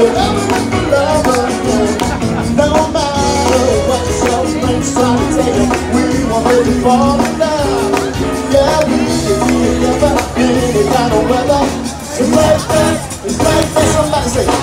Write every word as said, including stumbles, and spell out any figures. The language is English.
Forever with the lover, yeah. No matter what some friends try to take, we won't really fall in love. Yeah, we can be together, any kind of weather. It's like that, it's like that, somebody say